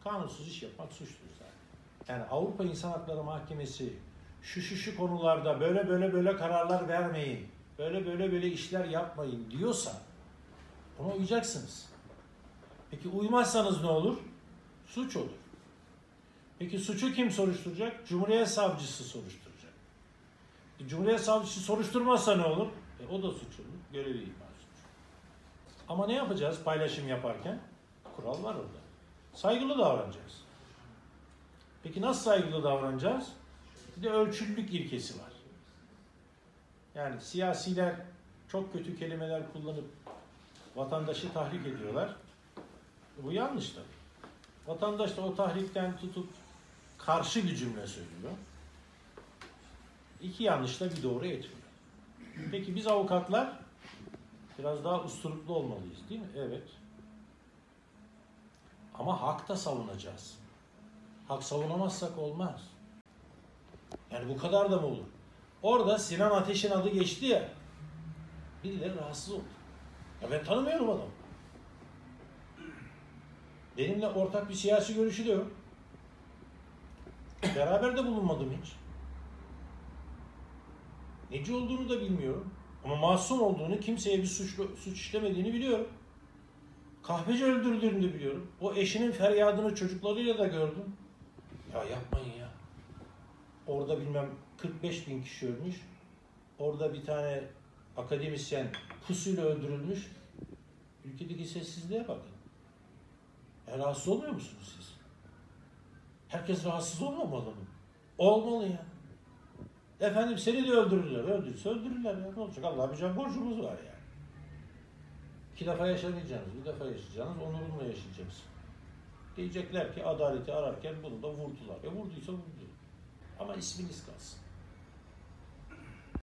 Kanunsuz iş yapmak suçtur zaten. Yani Avrupa İnsan Hakları Mahkemesi şu konularda böyle kararlar vermeyin, böyle işler yapmayın diyorsa ona uyacaksınız. Peki uymazsanız ne olur? Suç olur. Peki suçu kim soruşturacak? Cumhuriyet Savcısı soruşturacak. Cumhuriyet Savcısı soruşturmazsa ne olur? O da suç olur. Görevi ihmal suç. Ama ne yapacağız paylaşım yaparken? Kural var orada. Saygılı davranacağız. Peki nasıl saygılı davranacağız? Bir de ölçülülük ilkesi var. Yani siyasiler çok kötü kelimeler kullanıp vatandaşı tahrik ediyorlar. Bu yanlış tabii. Vatandaş da o tahrikten tutup karşı bir cümle söylüyor. İki yanlışla bir doğru etmiyor. Peki biz avukatlar biraz daha usturuplu olmalıyız değil mi? Evet. Ama hak da savunacağız. Hak savunamazsak olmaz. Yani bu kadar da mı olur? Orada Sinan Ateş'in adı geçti ya. Birileri rahatsız oldu. Ya ben tanımıyorum adamı. Benimle ortak bir siyasi görüşü de yok. Beraber de bulunmadım hiç. Neci olduğunu da bilmiyorum. Ama masum olduğunu, kimseye bir suç işlemediğini biliyorum. Kahveci öldürüldüğünü de biliyorum. O eşinin feryadını çocuklarıyla da gördüm. Ya yapmayın ya. Orada bilmem 45 bin kişi ölmüş. Orada bir tane akademisyen pusuyla öldürülmüş. Ülkedeki sessizliğe bakın. Rahatsız olmuyor musunuz siz? Herkes rahatsız olmamalı mı? Olmalı ya. Efendim seni de öldürürler. Öldürürse öldürürler ya. Ne olacak? Allah'a bir can borcumuz var yani. 2 defa yaşamayacaksınız. Bir defa yaşayacaksınız. Onurunla yaşayacaksınız. Diyecekler ki adaleti ararken bunu da vurdular. Vurduysa vurdu. Ama isminiz kalsın.